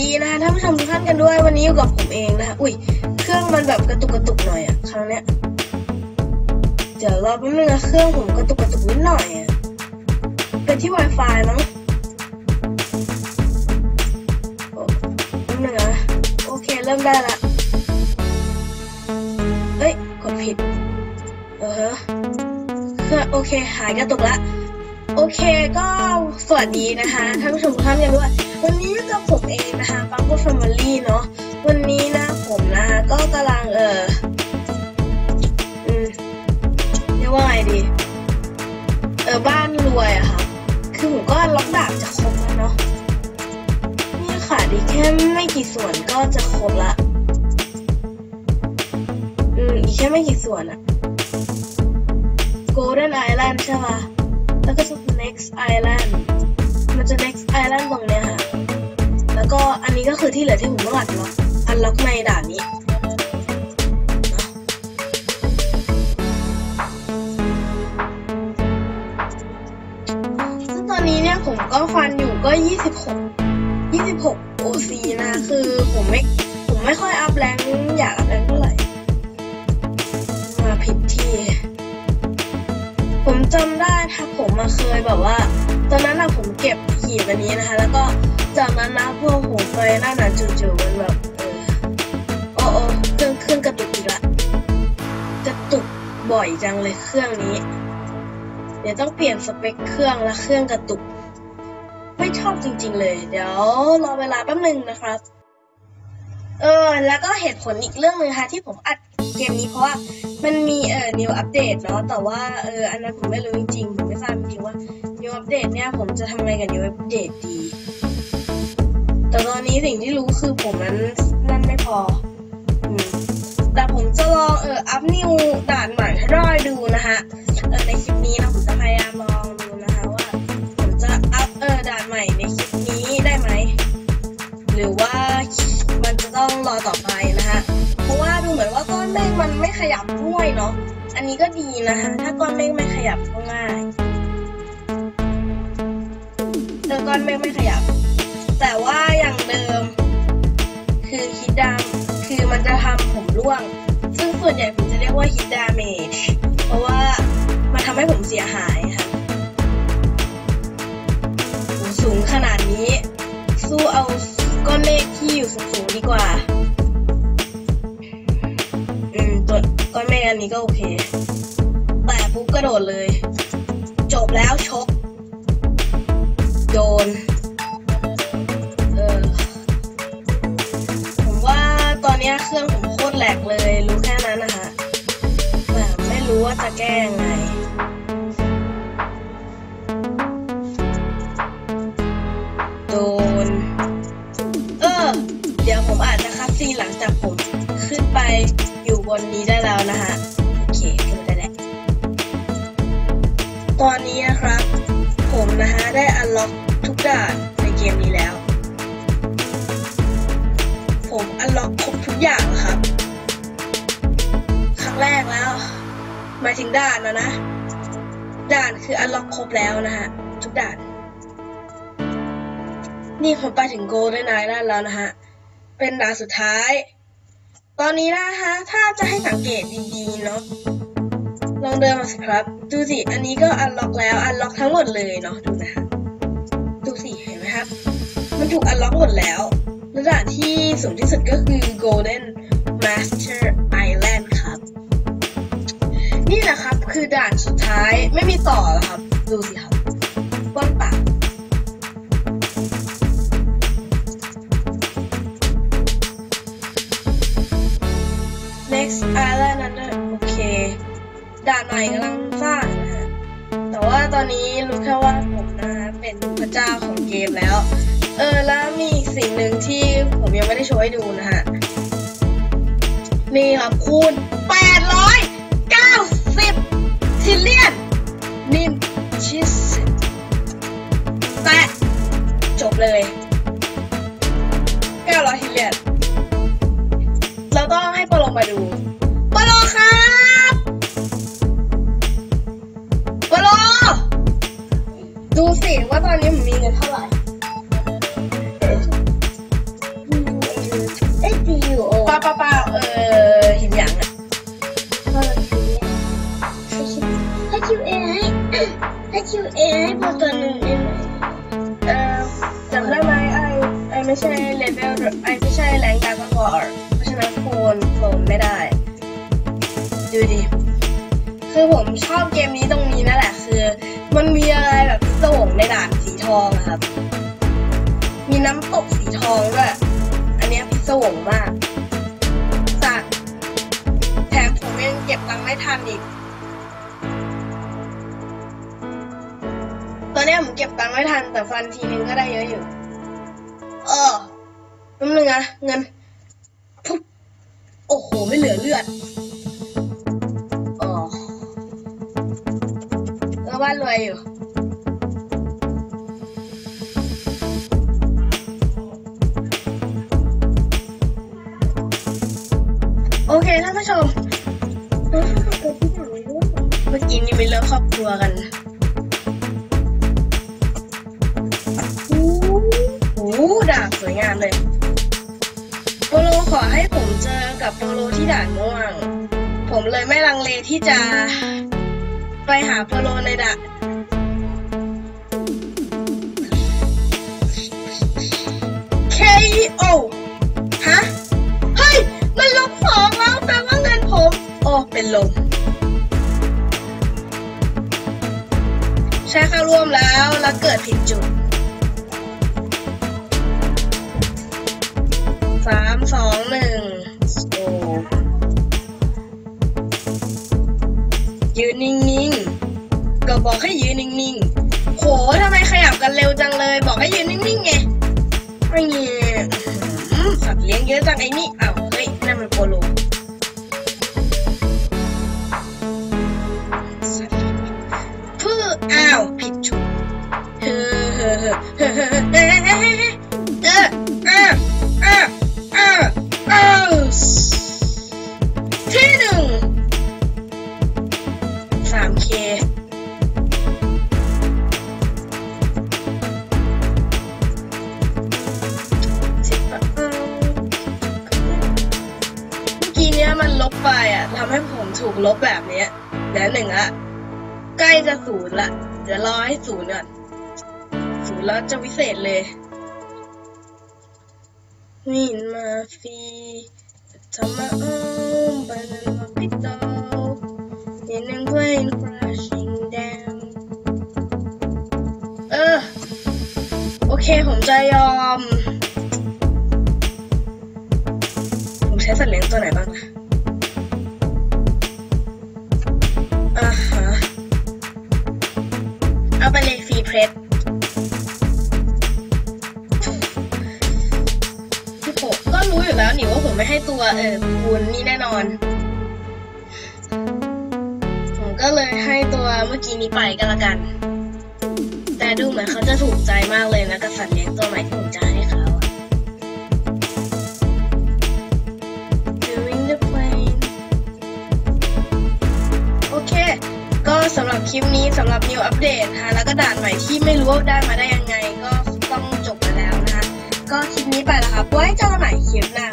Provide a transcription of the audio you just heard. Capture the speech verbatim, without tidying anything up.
นะคะท่านผู้ชมทุกท่านกันด้วยวันนี้อยู่กับผมเองนะคะอุ้ยเครื่องมันแบบกระตุกกระตุกหน่อยอะครั้งเนี้ยเดี๋ยวรอแป๊บนึงนะเครื่องผมกระตุกกระตุกนิดหน่อยอะเป็นที่ Wi-Fi มั้งโอ้แป๊บนึงนะโอเคเริ่มได้ละเอ้ยกดผิดเออฮะเครื่องโอเคหายกระตุกละโอเคก็สวัสดีนะคะท่านผู้ชมทุกท่านกันด้วยวันนี้กับผมเองนะคะปังปุ้ Family เนาะวันนี้นะผมนะคะก็กำลังเอออืมเรียกว่าไงดีเออบ้านรวยอะค่ะคือผมก็ล็อกดาบจะครบแล้วเนาะนี่ค่ะดีแค่ไม่กี่ส่วนก็จะครบละอืมอีกแค่ไม่กี่ส่วนอะ Golden Island ใช่ปะแล้วก็จะ next island มันจะ next island ตรงเนี้ยค่ะแล้วก็อันนี้ก็คือที่เหลือที่ผมต้องอัดล็อกอันล็อกในด่านนี้ซึ่งตอนนี้เนี่ยผมก็ฟันอยู่ก็ยี่สิบหก ยี่สิบหก โอ ซี นะคือผมไม่ผมไม่ค่อยอัพแรงอยากอัพแรงเท่าไหร่มาผิดที่ผมจำได้ถ้าผมมาเคยแบบว่าตอนนั้นนะผมเก็บขีดอันนี้นะคะแล้วก็จากนั้นนะพวกผมไปหน้าหนาจู่ๆมันแบบเออโอ้โอ้เครื่องเครื่องกระตุกอีกละกระตุกบ่อยจังเลยเครื่องนี้เดี๋ยวต้องเปลี่ยนสเปคเครื่องและเครื่องกระตุกไม่ชอบจริงๆเลยเดี๋ยวรอเวลาแป๊บนึงนะครับเออแล้วก็เหตุผลอีกเรื่องนึงค่ะที่ผมอัดเกมนี้เพราะว่ามันมีเอ่อ new update เนาะแต่ว่าเอออันนั้นผมไม่รู้จริงๆผมไม่ทราบจริงว่า new update เนี่ยผมจะทำไงกับ new update ดีแต่ตอนนี้สิ่งที่รู้คือผมนั้นนั่นไม่พออืมแต่ผมจะลองเออ up new ด่านใหม่ให้ได้ดูนะคะเออในคลิปนี้นะผมจะพยายามลองดูนะคะว่าผมจะ up เออด่านใหม่ในคลิปนี้ได้ไหมหรือว่ามันจะต้องรอต่อไปนะคะเพราะว่าดูเหมือนว่าก้อนเมฆมันไม่ขยับด้วยเนาะอันนี้ก็ดีนะคะถ้าก้อนเมฆไม่ขยับก็ง่ายเออก้อนเมฆไม่ขยับแต่ว่าอย่างเดิมคือฮิตดามคือมันจะทำผมร่วงซึ่งส่วนใหญ่ผมจะเรียกว่าฮิตดาเมจเพราะว่ามันทำให้ผมเสียหายค่ะสูงขนาดนี้สู้เอาก้อนเมฆที่อยู่สูงๆดีกว่าอืมตัวก้อนเมฆอันนี้ก็โอเคแต่ปุ๊บกระโดดเลยจบแล้วชกโดนเออผมว่าตอนนี้เครื่องผมโคตรแหลกเลยรู้แค่นั้นนะคะแต่ไม่รู้ว่าจะแก้ยังไงโดนเออเดี๋ยวผมอาจจะคัดซีนหลังจากผมขึ้นไปอยู่บนนี้ได้แล้วนะฮะโอเคขึ้นได้แล้วตอนนี้นะครับผมนะฮะได้อันล็อกทุกด่านในเกมนี้แล้วผมอันล็อกครบทุกอย่างครับครั้งแรกแล้วหมายถึงด่านนะนะด่านคืออันล็อกครบแล้วนะฮะทุกด่านนี่ผมไปถึง Golden Island แล้วนะฮะเป็นด่านสุดท้ายตอนนี้นะฮะถ้าจะให้สังเกตดีๆเนาะลองเดินมาสิครับดูสิอันนี้ก็อันล็อกแล้วอันล็อกทั้งหมดเลยเนาะดูนะฮะดูสิเห็นไหมครับมันถูกอันล็อกหมดแล้วและด่านที่สูงที่สุดก็คือ Golden Master Island ครับนี่แหละครับคือด่านสุดท้ายไม่มีต่อแล้วครับดูสิครับว่างเปล่าnext island นั่นด้วยโอเคด่านใหม่กำลังสร้างนะฮะแต่ว่าตอนนี้รู้แค่ว่าผมนะฮะเป็นพระเจ้าของเกมแล้วเออแล้วมีอีกสิ่งหนึ่งที่ผมยังไม่ได้โชว์ให้ดูนะฮะนี่ครับคูณแปดร้อยเก้าสิบทิลเลียนนิมชิสแต่จบเลยเก้าร้อยทิลเลียนเราต้องให้ปลงมาดูปลงครับปลงดูสิว่าตอนนี้ผมมีเงินเท่าไหร่ดูดิคือผมชอบเกมนี้ตรงนี้นั่นแหละคือมันมีอะไรแบบพิศวงในด่านสีทองอะครับมีน้ำตกสีทองด้วยอันนี้พิศวงมากสัตว์แถมผมยังเก็บตังค์ไม่ทันอีกตอนนี้ผมเก็บตังค์ไม่ทันแต่ฟันทีนึงก็ได้เยอะอยู่เออน้ำหนึ่งอะเงินปุ๊บโอ้โหไม่เหลือเลือดอ๋อแล้วบ้านรวยอยู่โอเคท่านผู้ชมเมื่อกี้นี่เป็นเรื่องครอบครัวกันโอ้โหดาบสวยงามเลยโปโลขอให้ผมเจอกับโปโลที่ด่านม่วงผมเลยไม่ลังเลที่จะไปหาโปโลในด่านเค โอ ฮะเฮ้ยมันลบสองแล้วแปลว่าเงินผมโอ้เป็นลมใช้ค่าร่วมแล้วแล้วเกิดผิดจุดสามสองหนึ่งโอ้ยืนนิ่งๆก็บอกให้ยืนนิ่งๆโหทำไมขยับกันเร็วจังเลยบอกให้ยืนนิ่งๆไงไอ้นี่สัตว์เลี้ยงเยอะจังไอ้นี่อ้าวเฮ้ยนั่นมันโปโลเพื่ออ้าวผิดจุดเฮ้อเฮ้อเฮ้อเฮ้อเฮ้อเฮ้อเฮ้อเฮ้อเออเออเออเออเออที่หนึ่งสามเคมันลบไปอ่ะทำให้ผมถูกลบแบบนี้เหลือหนึ่งละใกล้จะศูนย์ละเดี๋ยวรอให้ศูนย์ก่อนศูนย์แล้วจะวิเศษเลยวินมาฟีทำมาอ้อมไปนั่นมาปิดโตนิดนึงเพลง crashing down เออโอเคผมจะยอมผมใช้สัตว์เลี้ยงตัวไหนบ้างนะอ่าฮะเอาไปเลยฟรีเพรสผมก็รู้อยู่แล้วนี่ว่าผมไม่ให้ตัวเออคูณนี่แน่นอนผมก็เลยให้ตัวเมื่อกี้นี้ไปก็แล้วกันแต่ดูเหมือนเขาจะถูกใจมากเลยนะกับสัตว์เลี้ยงตัวใหม่ที่ผมจะให้เขาก็สำหรับคลิปนี้สำหรับ New Update ค่ะแล้วก็ด่านใหม่ที่ไม่รู้ว่าได้มาได้ยังไงก็ต้องจบไปแล้วนะคะก็คลิปนี้ไปแล้วครับไว้เจอกันใหม่คลิปหน้า